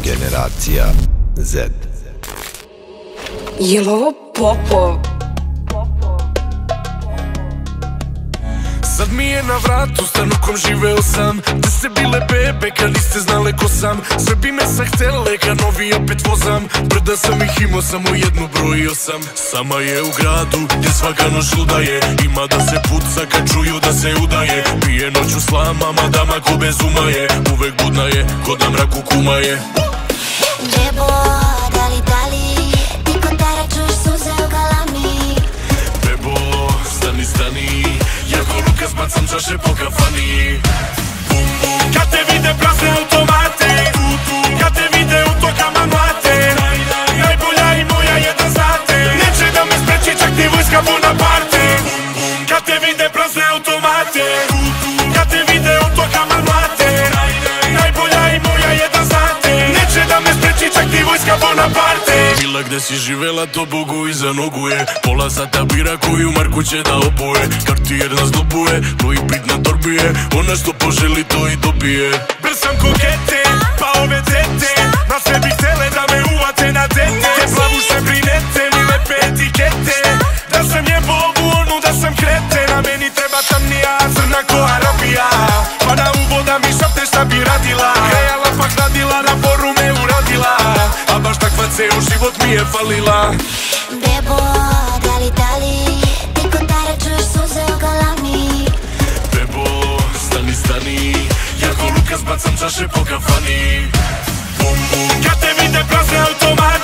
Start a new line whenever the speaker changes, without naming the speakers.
Generacija Z.
Jel' ovo Popov?
Sad mi je na vratu stan u kom živeo sam. Gde ste bile bebe kad niste znale ko sam. Sve bi me sad htele kad novi opet vozam. Brda sam ih imao, samo jednu brojio sam. Sama je u gradu gdje svaka noć ludaje. Ima da se puca kad čuju da se udaje. Pije noću s lamama, dama ko bez uma je. Uvek budna je, ko da mraku kuma je.
Bebo, dali, ti kotara čuš suze u galami.
Bebo, stani, ja ko Lukas bacam čaše po kafani. Bum bum, kad te vide prazne automate. Kad te vide u tokama mlate. Najbolja i moja je da znate. Neće da me spreči čak ni vojska Bonaparte. Bum bum, kad te vide prazne automate. Kad te vide u tokama mlate. Najbolja i moja je da znate. Neće da me spreči čak ni vojska Bonaparte. Bila gde si živela to Bogu iza nogu je. Pola sata bira koju marku će da oboje. Kartijer nas dobuje, koji pit na torbi je. Ona što poželi to i dobije. Brz sam kokete, pa ove tete na sve bi htele da me uvate na dete. Te plavuše brinete, mi lepe etikete. Da sam jebo ovu onu, da sam kreten. A meni treba tamnija, crna ko Arabija. Pa na uvoda mi šapte šta bi radila. Grejala pa hladila, na foru me uradila. A baš takva ceo život mi je falila.
Bebo, dali, ti kotara čuš suze u galami.
Bebo, stani, ja ko Lukas bacam čaše po kafani. Bum bum, kad te vide prazne automate.